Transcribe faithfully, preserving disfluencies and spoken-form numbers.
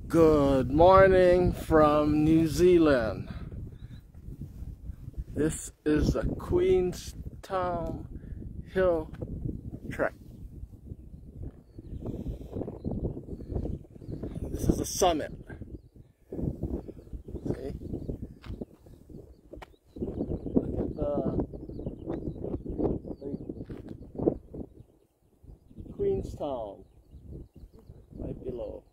Good morning from New Zealand. This is the Queenstown Hill Trek. This is the summit. See? Look at the Queenstown right below.